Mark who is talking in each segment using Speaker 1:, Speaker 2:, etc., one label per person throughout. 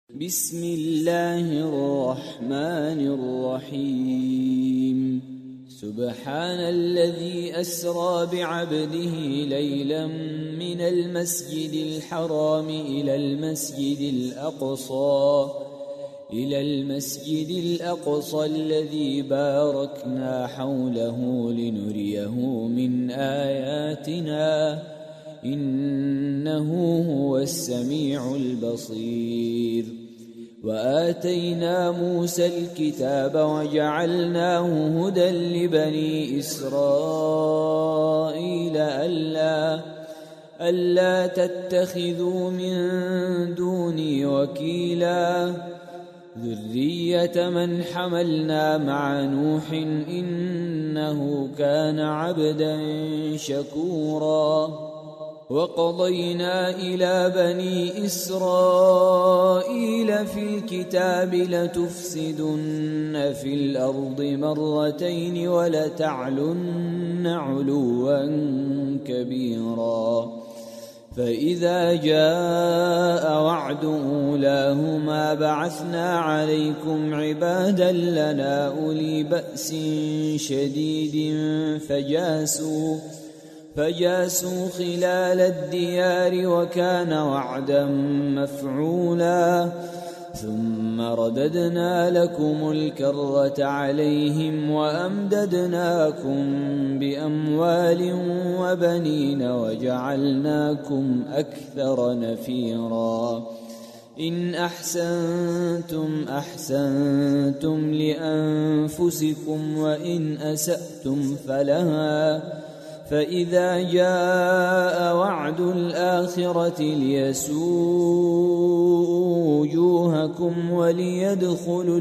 Speaker 1: بسم الله الرحمن الرحيم. سبحان الذي أسرى بعبده ليلا من المسجد الحرام إلى المسجد الأقصى الذي باركنا حوله لنريه من آياتنا إنه هو السميع البصير. وآتينا موسى الكتاب وجعلناه هدى لبني إسرائيل ألا تتخذوا من دوني وكيلا ذرية من حملنا مع نوح إنه كان عبدا شكورا. وقضينا إلى بني إسرائيل في الكتاب لتفسدن في الأرض مرتين ولتعلن علوا كبيرا. فإذا جاء وعد أولاهما بعثنا عليكم عبادا لنا أولي بأس شديد فجاسوا خلال الديار وكان وعدا مفعولا. ثم رددنا لكم الكرة عليهم وأمددناكم بأموال وبنين وجعلناكم أكثر نفيرا. إن أحسنتم أحسنتم لأنفسكم وإن أسأتم فلها. فإذا جاء وعد الآخرة ليسوءوا وجوهكم وليدخلوا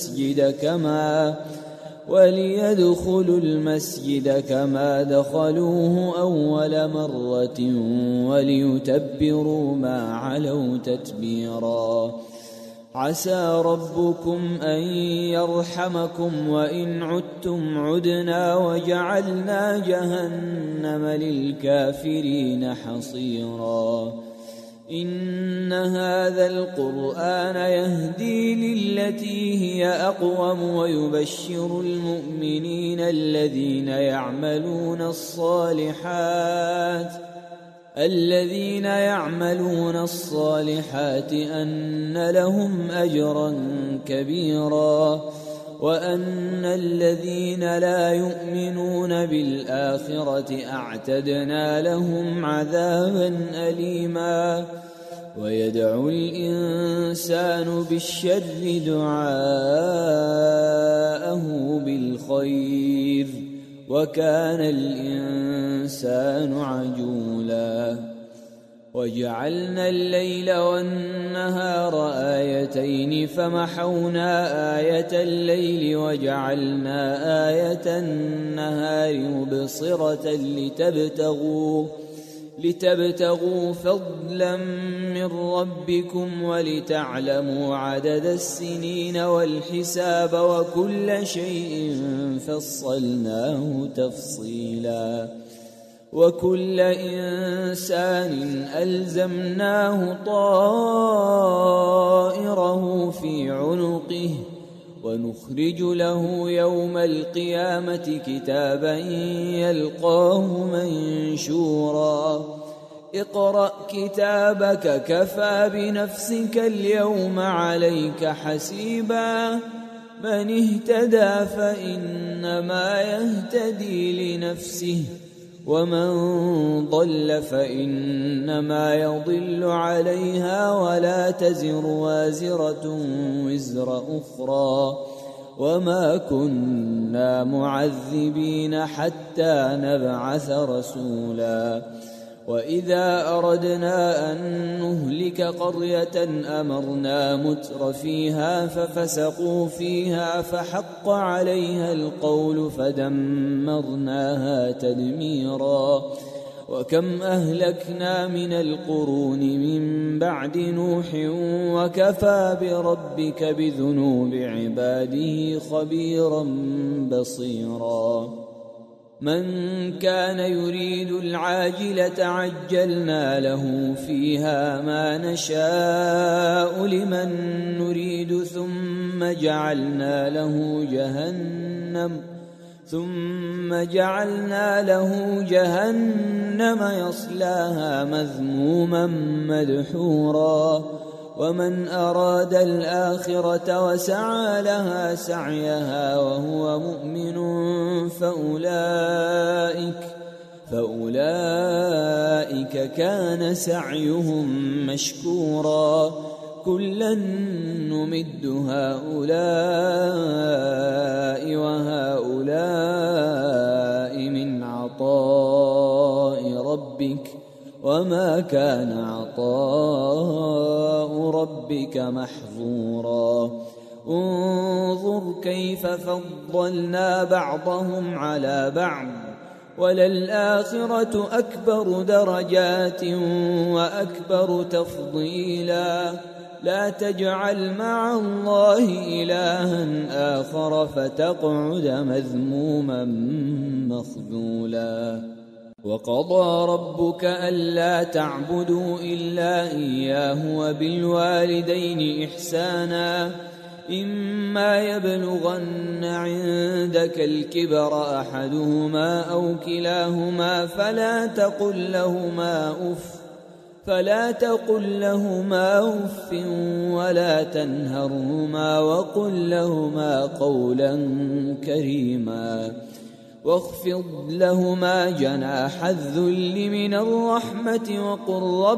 Speaker 1: المسجد كما دخلوه أول مرة وليتبروا ما علوا تتبيرا. عسى ربكم أن يرحمكم وإن عدتم عدنا وجعلنا جهنم للكافرين حصيرا. إن هذا القرآن يهدي للتي هي أقوم ويبشر المؤمنين الذين يعملون الصالحات أن لهم أجرا كبيرا. وأن الذين لا يؤمنون بالآخرة أعتدنا لهم عذابا أليما. ويدعو الإنسان بالشر دعاءه بالخير وكان الإنسان عجولا. وجعلنا الليل والنهار آيتين فمحونا آية الليل وجعلنا آية النهار مبصرة لتبتغوا فضلا من ربكم ولتعلموا عدد السنين والحساب وكل شيء فصلناه تفصيلا. وكل إنسان ألزمناه طائره في عنقه ونخرج له يوم القيامة كتابا يلقاه منشورا. اقرأ كتابك كفى بنفسك اليوم عليك حسيبا. من اهتدى فإنما يهتدي لنفسه ومن ضل فإنما يضل عليها ولا تزر وازرة وزر أخرى وما كنا معذبين حتى نبعث رسولا. وإذا أردنا أن نهلك قرية أمرنا متر فيها ففسقوا فيها فحق عليها القول فدمرناها تدميرا. وكم أهلكنا من القرون من بعد نوح وكفى بربك بذنوب عباده خبيرا بصيرا. من كان يريد العاجلة عجلنا له فيها ما نشاء لمن نريد ثم جعلنا له جهنم يصلاها مذموما مدحورا ومن أراد الآخرة وسعى لها سعيها وهو مؤمن فأولئك كان سعيهم مشكورا كلا نمد هؤلاء وهؤلاء من عطاء ربك وما كان عطاء ربك محظورا انظر كيف فضلنا بعضهم على بعض وللآخرة أكبر درجات وأكبر تفضيلا لا تجعل مع الله إلها آخر فتقعد مذموما مخذولا وقضى ربك ألا تعبدوا إلا إياه وبالوالدين إحسانا إما يبلغن عندك الكبر أحدهما أو كلاهما فلا تقل لهما أف ولا تنهرهما وقل لهما قولا كريما واخفض لهما جناح الذل من الرحمة وقل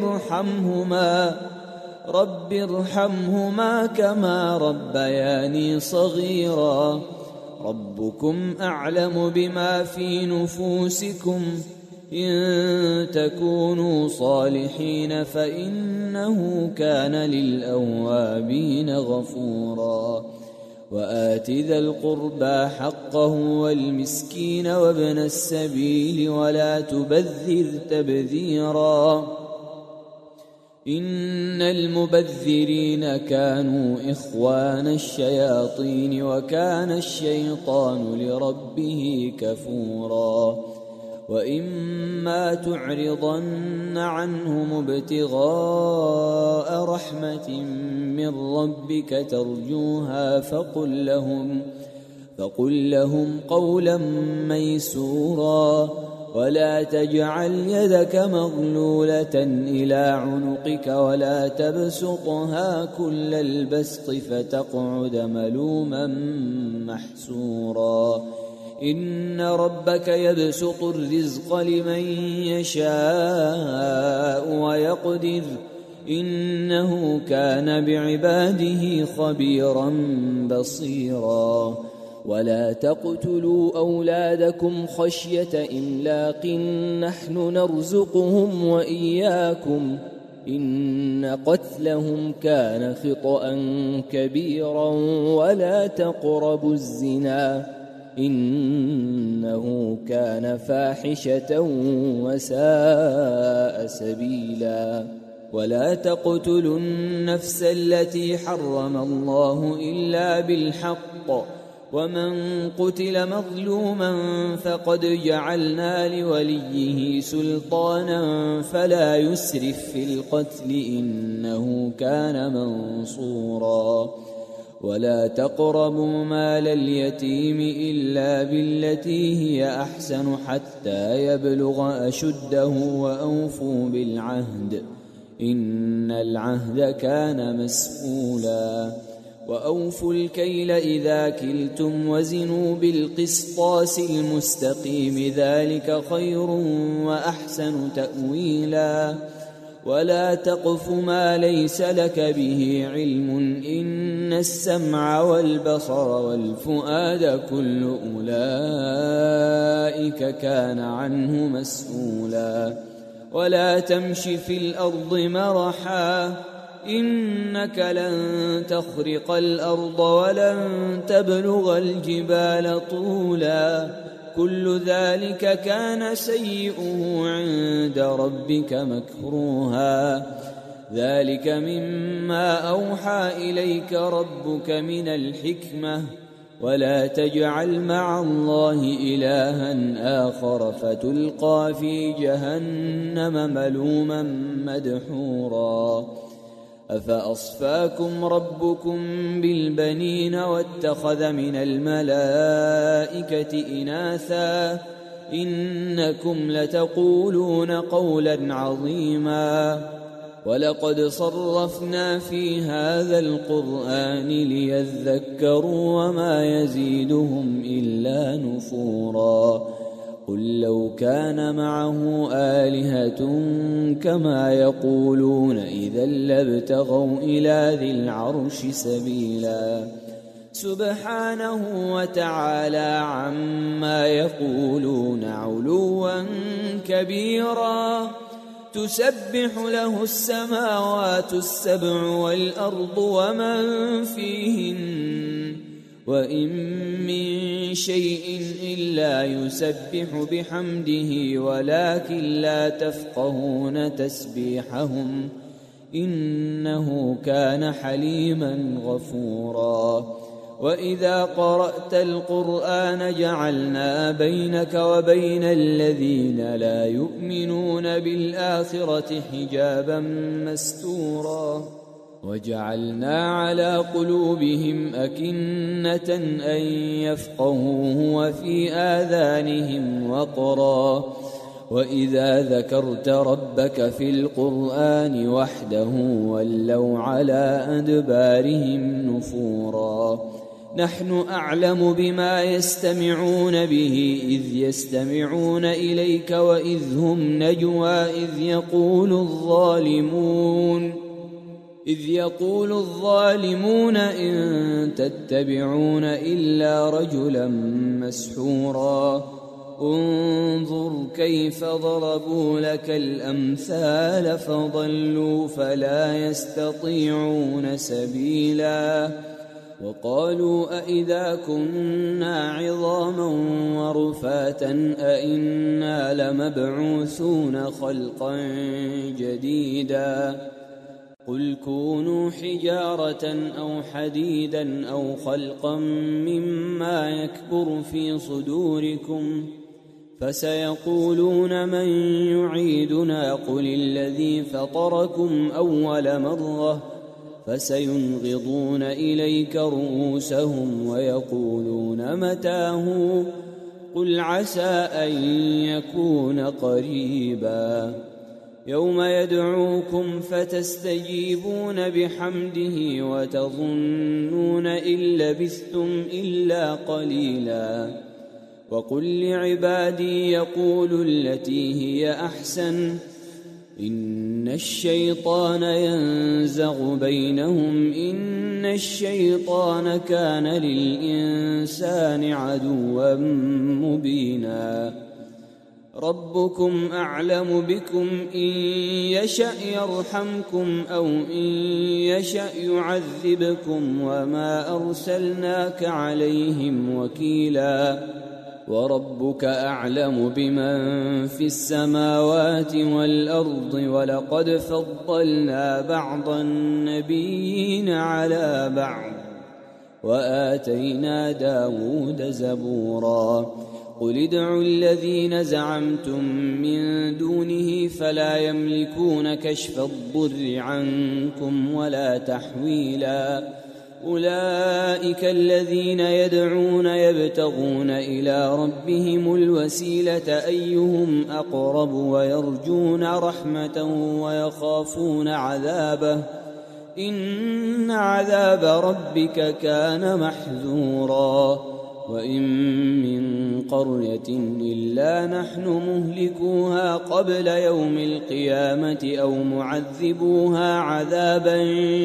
Speaker 1: رب ارحمهما كما ربياني صغيرا ربكم أعلم بما في نفوسكم إن تكونوا صالحين فإنه كان للأوابين غفورا وآت ذا القربى حقه والمسكين وابن السبيل ولا تبذر تبذيرا إن المبذرين كانوا إخوان الشياطين وكان الشيطان لربه كفورا وإما تعرضن عنهم ابتغاء رحمة من ربك ترجوها فقل لهم قولا ميسورا ولا تجعل يدك مغلولة إلى عنقك ولا تبسطها كل البسط فتقعد ملوما محسورا إن ربك يبسط الرزق لمن يشاء ويقدر إنه كان بعباده خبيرا بصيرا ولا تقتلوا أولادكم خشية إملاق نحن نرزقهم وإياكم إن قتلهم كان خطأ كبيرا ولا تقربوا الزنا إنه كان فاحشة وساء سبيلا ولا تقتلوا النفس التي حرم الله إلا بالحق ومن قتل مظلوما فقد جعلنا لوليه سلطانا فلا يسرف في القتل إنه كان منصورا ولا تقربوا مال اليتيم إلا بالتي هي أحسن حتى يبلغ أشده وأوفوا بالعهد إن العهد كان مسؤولا وأوفوا الكيل إذا كلتم وزنوا بالقسطاس المستقيم ذلك خير وأحسن تأويلا ولا تقف ما ليس لك به علم إن السمع والبصر والفؤاد كل أولئك كان عنه مسؤولا ولا تمش في الأرض مرحا إنك لن تخرق الأرض ولن تبلغ الجبال طولا كل ذلك كان سيئه عند ربك مكروها ذلك مما أوحى إليك ربك من الحكمة ولا تجعل مع الله إلها آخر فتلقى في جهنم ملوما مدحورا أفأصفاكم ربكم بالبنين واتخذ من الملائكة إناثا إنكم لتقولون قولا عظيما ولقد صرفنا في هذا القرآن ليذكروا وما يزيدهم إلا نفورا قل لو كان معه آلهة كما يقولون إذا لابتغوا إلى ذي العرش سبيلا سبحانه وتعالى عما يقولون علوا كبيرا تسبح له السماوات السبع والأرض ومن فيهن وإن من شيء إلا يسبح بحمده ولكن لا تفقهون تسبيحهم إنه كان حليما غفورا وإذا قرأت القرآن جعلنا بينك وبين الذين لا يؤمنون بالآخرة حجابا مستورا وجعلنا على قلوبهم أكنة أن يفقهوه وفي آذانهم وقرا وإذا ذكرت ربك في القرآن وحده ولوا على أدبارهم نفورا نحن أعلم بما يستمعون به إذ يستمعون إليك وإذ هم نجوى إذ يقول الظالمون إن تتبعون إلا رجلا مسحورا انظر كيف ضربوا لك الأمثال فضلوا فلا يستطيعون سبيلا وقالوا أئذا كنا عظاما ورفاتا أئنا لمبعوثون خلقا جديدا قل كونوا حجارة أو حديدا أو خلقا مما يكبر في صدوركم فسيقولون من يعيدنا قل الذي فطركم أول مرة فسينغضون إليك رؤوسهم ويقولون متاه قل عسى أن يكون قريبا يوم يدعوكم فتستجيبون بحمده وتظنون إن لبثتم إلا قليلا وقل لعبادي يقولوا التي هي أحسن إن الشيطان ينزغ بينهم إن الشيطان كان للإنسان عدوا مبينا ربكم أعلم بكم إن يشأ يرحمكم أو إن يشأ يعذبكم وما أرسلناك عليهم وكيلا وربك أعلم بمن في السماوات والأرض ولقد فضلنا بعض النبيين على بعض وآتينا داود زبورا قل ادعوا الذين زعمتم من دونه فلا يملكون كشف الضر عنكم ولا تحويلا أولئك الذين يدعون يبتغون إلى ربهم الوسيلة أيهم أقرب ويرجون رحمته ويخافون عذابه إن عذاب ربك كان محذورا وإن من قرية إلا نحن مهلكوها قبل يوم القيامة أو معذبوها عذابا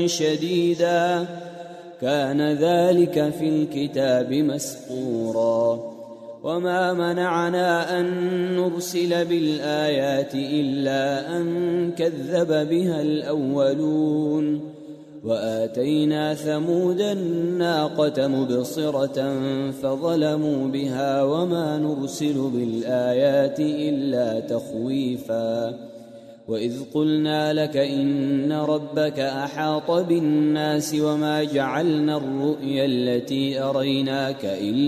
Speaker 1: شديدا كان ذلك في الكتاب مسطورا وما منعنا أن نرسل بالآيات إلا أن كذب بها الأولون وآتينا ثمود الناقة مبصرة فظلموا بها وما نرسل بالآيات إلا تخويفا وإذ قلنا لك إن ربك أحاط بالناس وما جعلنا الرؤيا التي أريناك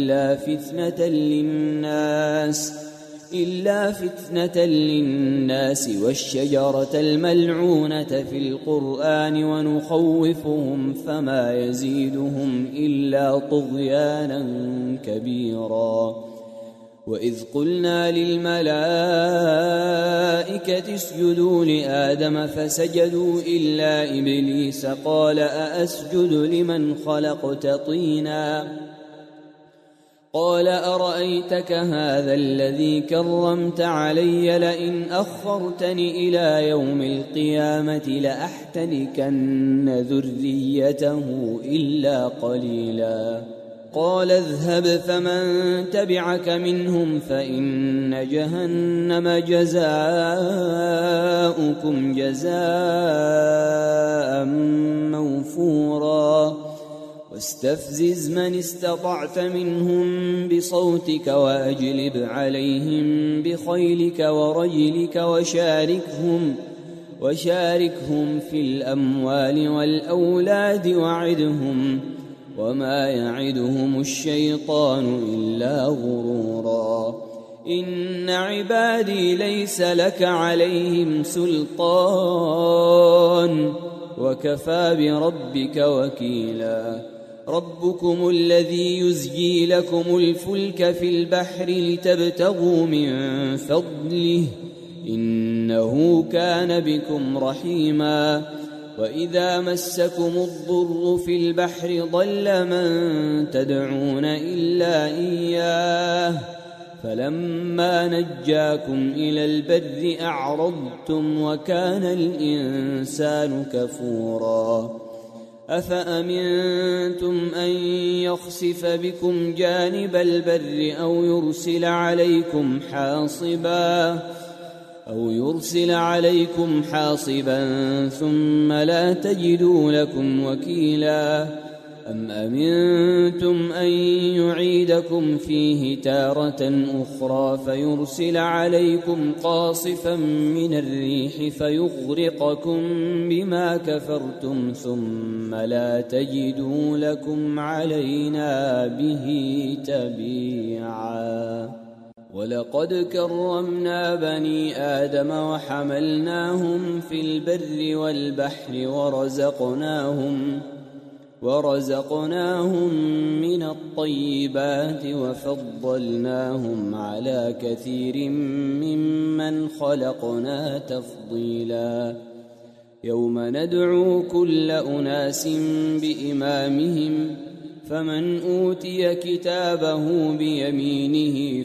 Speaker 1: إلا فتنة للناس والشجرة الملعونة في القرآن ونخوفهم فما يزيدهم إلا طغيانا كبيرا. وإذ قلنا للملائكة اسجدوا لآدم فسجدوا إلا إبليس قال أأسجد لمن خلقت طينا قال أرأيتك هذا الذي كرمت علي لئن أخرتني إلى يوم القيامة لأحتنكن ذريته إلا قليلا. قال اذهب فمن تبعك منهم فإن جهنم جزاؤكم جزاء موفورا. واستفزز من استطعت منهم بصوتك وأجلب عليهم بخيلك ورجلك وشاركهم في الأموال والأولاد وعدهم وما يعدهم الشيطان إلا غرورا. إن عبادي ليس لك عليهم سلطان وكفى بربك وكيلا. ربكم الذي يزجي لكم الفلك في البحر لتبتغوا من فضله إنه كان بكم رحيما. وإذا مسكم الضر في البحر ضل من تدعون إلا إياه فلما نجاكم إلى البر أعرضتم وكان الإنسان كفورا. أفأمنتم أن يخسف بكم جانب البر أو يرسل عليكم حاصبا ثم لا تجدوا لكم وكيلا. أم أمنتم أن يعيدكم فيه تارة أخرى فيرسل عليكم قاصفا من الريح فيغرقكم بما كفرتم ثم لا تجدوا لكم علينا به تبيعا. ولقد كرمنا بني آدم وحملناهم في البر والبحر ورزقناهم من الطيبات وفضلناهم على كثير ممن خلقنا تفضيلا. يوم ندعو كل أناس بإمامهم فمن أوتي كتابه بيمينه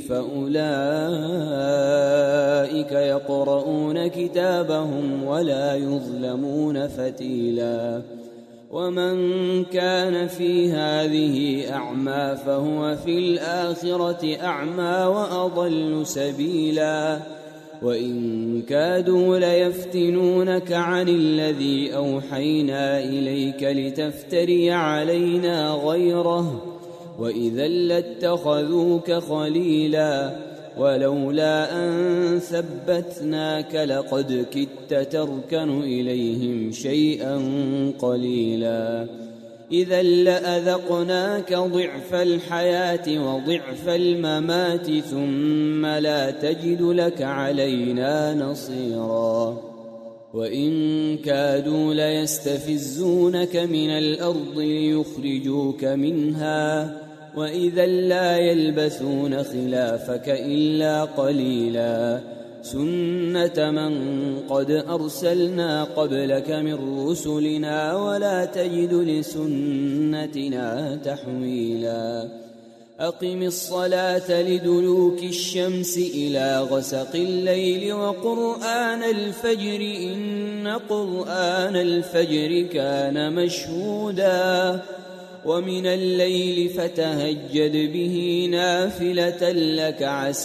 Speaker 1: فأولئك يقرؤون كتابهم ولا يظلمون فتيلا. ومن كان في هذه أعمى فهو في الآخرة أعمى وأضل سبيلا. وإن كادوا ليفتنونك عن الذي أوحينا إليك لتفتري علينا غيره وإذا لاتخذوك خليلا. ولولا أن ثبتناك لقد كدت تركن إليهم شيئا قليلا. إذا لأذقناك ضعف الحياة وضعف الممات ثم لا تجد لك علينا نصيرا. وإن كادوا ليستفزونك من الأرض ليخرجوك منها وإذا لا يلبثون خلافك إلا قليلا. سنة من قد أرسلنا قبلك من رسلنا ولا تجد لسنتنا تحويلا. أقم الصلاة لدلوك الشمس إلى غسق الليل وقرآن الفجر إن قرآن الفجر كان مشهودا. ومن الليل فتهجد به نافلة لك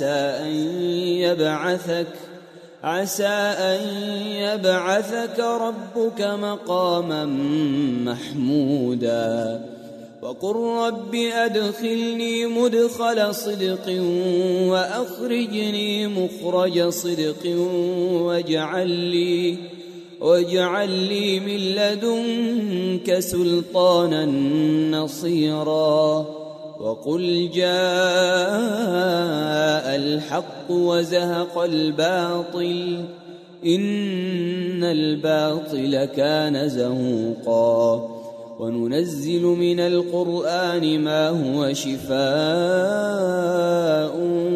Speaker 1: عسى أن يبعثك ربك مقاما محمودا. وقل رب أدخلني مدخل صدق وأخرجني مخرج صدق واجعل لي من لدنك سلطانا نصيرا وقل جاء الحق وزهق الباطل إن الباطل كان زهوقا وننزل من القرآن ما هو شفاء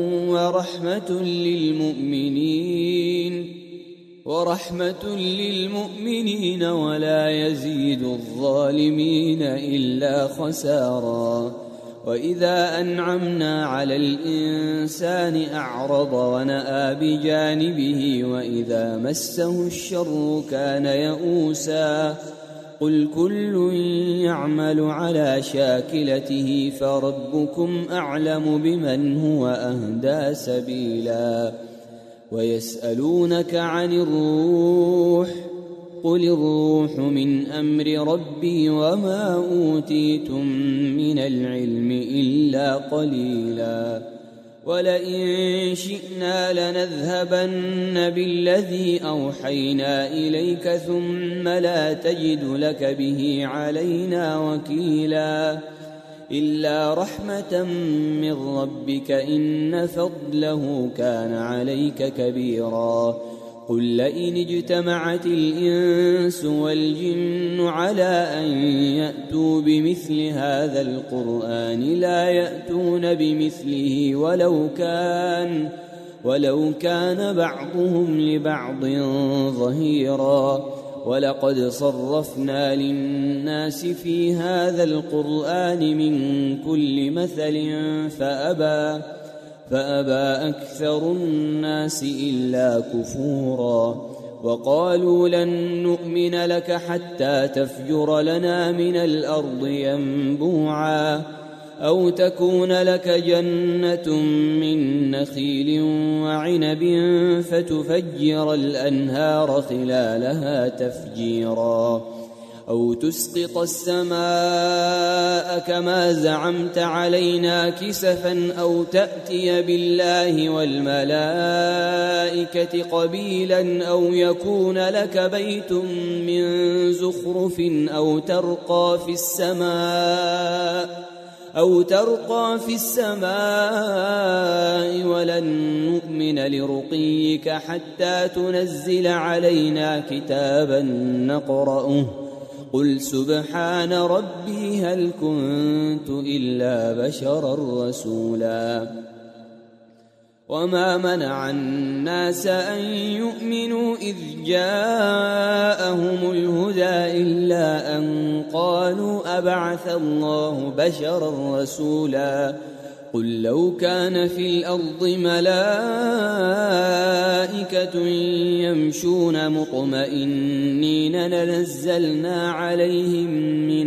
Speaker 1: ورحمة للمؤمنين ولا يزيد الظالمين إلا خسارا وإذا أنعمنا على الإنسان أعرض ونأى بجانبه وإذا مسه الشر كان يئوسا قل كل يعمل على شاكلته فربكم أعلم بمن هو أهدى سبيلا ويسألونك عن الروح قل الروح من أمر ربي وما أوتيتم من العلم إلا قليلا ولئن شئنا لنذهبن بالذي أوحينا إليك ثم لا تجد لك به علينا وكيلا إلا رحمة من ربك إن فضله كان عليك كبيرا قل لئن اجتمعت الإنس والجن على أن يأتوا بمثل هذا القرآن لا يأتون بمثله ولو كان بعضهم لبعض ظهيرا ولقد صرفنا للناس في هذا القرآن من كل مثل فأبى أكثر الناس إلا كفورا وقالوا لن نؤمن لك حتى تفجر لنا من الأرض ينبوعا أو تكون لك جنة من نخيل وعنب فتفجر الأنهار خلالها تفجيرا أو تسقط السماء كما زعمت علينا كسفا أو تأتي بالله والملائكة قبيلا أو يكون لك بيت من زخرف أو ترقى في السماء ولن نؤمن لرقيك حتى تنزل علينا كتابا نقرأه قل سبحان ربي هل كنت إلا بشرا رسولا وما منع الناس أن يؤمنوا إذ جاءهم الهدى إلا أن قالوا أبعث الله بشرا رسولا قل لو كان في الأرض ملائكة يمشون مطمئنين لنزلنا عليهم من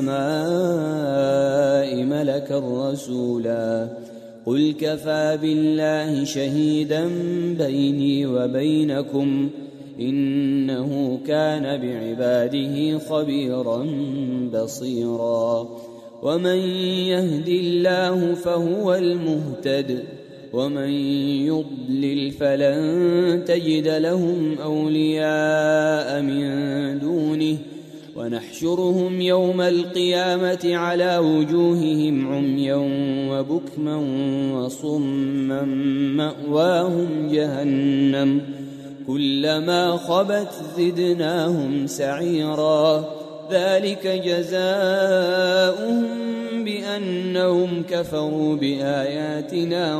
Speaker 1: السماء ملكا رسولا قل كفى بالله شهيدا بيني وبينكم إنه كان بعباده خبيرا بصيرا ومن يهد الله فهو المهتد ومن يضلل فلن تجد لهم أولياء من دونه ونحشرهم يوم القيامة على وجوههم عميا وبكما وصما مأواهم جهنم كلما خبت زدناهم سعيرا ذلك جزاؤهم بأنهم كفروا بآياتنا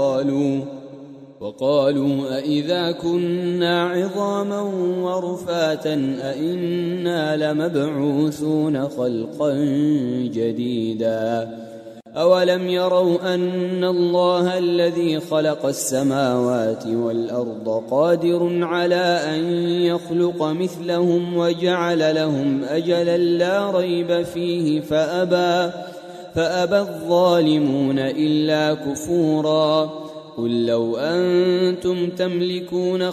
Speaker 1: وقالوا أئذا كنا عظاما ورفاتا أئنا لمبعوثون خلقا جديدا أولم يروا أن الله الذي خلق السماوات والأرض قادر على أن يخلق مثلهم وجعل لهم أجلا لا ريب فيه فأبى الظالمون إلا كفورا قل لو أنتم تملكون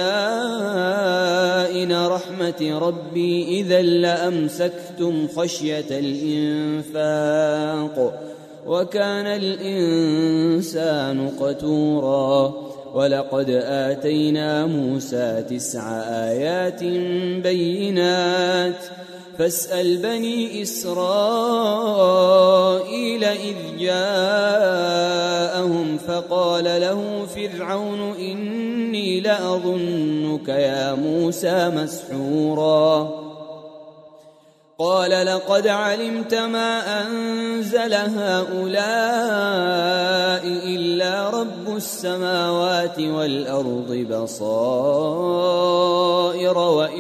Speaker 1: خزائن رحمة ربي إذا لأمسكتم خشية الإنفاق وكان الإنسان قتورا ولقد آتينا موسى 9 آيات بينات فاسأل بني إسرائيل إذ جاءهم فقال له فرعون إني لأظنك يا موسى مسحورا قال لقد علمت ما أنزل هؤلاء إلا رب السماوات والأرض بصائر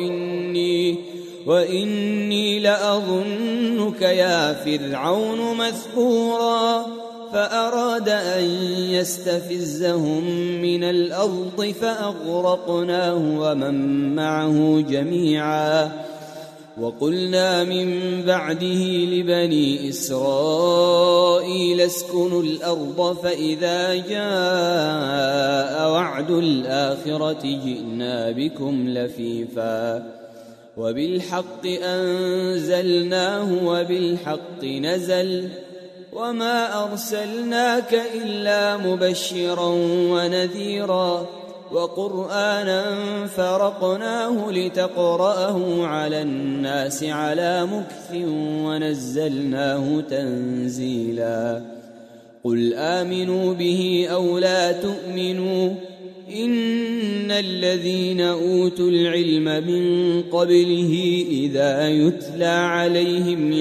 Speaker 1: وإني لأظنك يا فرعون مثبورا فأراد أن يستفزهم من الأرض فأغرقناه ومن معه جميعا وقلنا من بعده لبني إسرائيل اسكنوا الأرض فإذا جاء وعد الآخرة جئنا بكم لفيفا وبالحق أنزلناه وبالحق نزل وما أرسلناك إلا مبشرا ونذيرا وقرآنا فرقناه لتقرأه على الناس على مكث ونزلناه تنزيلا قل آمنوا به أو لا تؤمنوا إن الذين أوتوا العلم من قبله إذا يتلى عليهم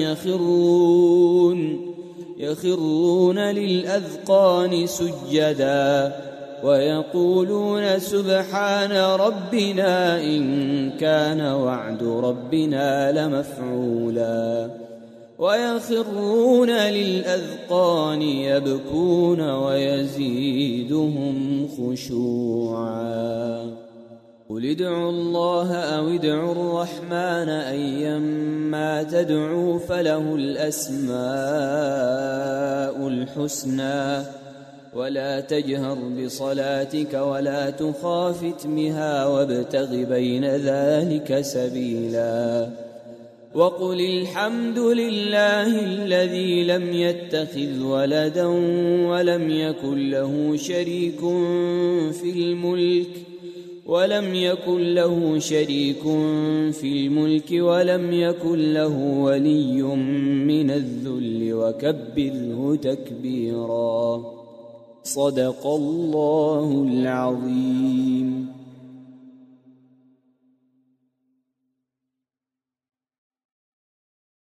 Speaker 1: يخرون للأذقان سجدا ويقولون سبحان ربنا إن كان وعد ربنا لمفعولا ويخرون للأذقان يبكون ويزيدهم خشوعا قل ادعوا الله أو ادعوا الرحمن أيما تدعوا فله الأسماء الحسنى ولا تجهر بصلاتك ولا تخافت بها وابتغ بين ذلك سبيلا وقل الحمد لله الذي لم يتخذ ولدا ولم يكن له شريك في الملك ولم يكن له ولي من الذل وكبره تكبيرا صدق الله العظيم.